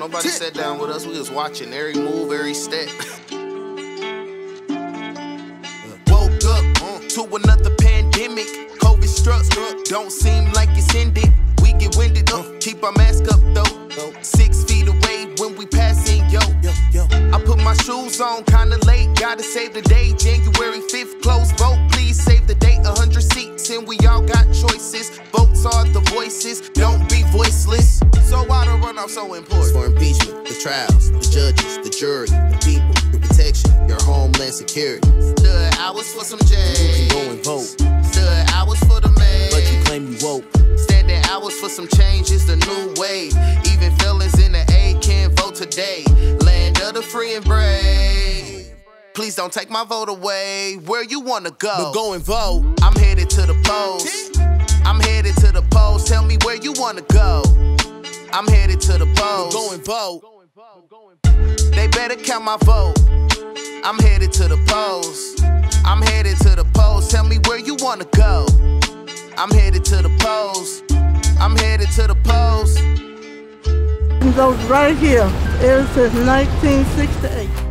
Nobody sat down with us. We was watching every move, every step. Woke up to another pandemic. COVID struck. Don't seem like it's ended. We get winded up. Keep our mask up though. 6 feet away when we passing, yo. I put my shoes on kinda late. Gotta save the day. January 5th, close vote. Please save the date. 100 seats and we all got choices. Votes are the voices. Don't be voiceless. So why the runoff so important? It's for impeachment, the trials, the judges, the jury, the people, your protection, your homeland security. Stood hours for some change. You can go and vote. Stood hours for the man. But you claim you woke. Standing hours for some change is the new wave. Even felons in the A can't vote today. Land of the free and brave. Please don't take my vote away. Where you wanna go? But go and vote. I'm headed to the polls. I'm headed to the polls. Tell me where you wanna go. I'm headed to the polls. But go and vote. They better count my vote. I'm headed to the polls. I'm headed to the polls. Tell me where you wanna go. I'm headed to the polls. I'm headed to the polls. Those right here. It was since 1968.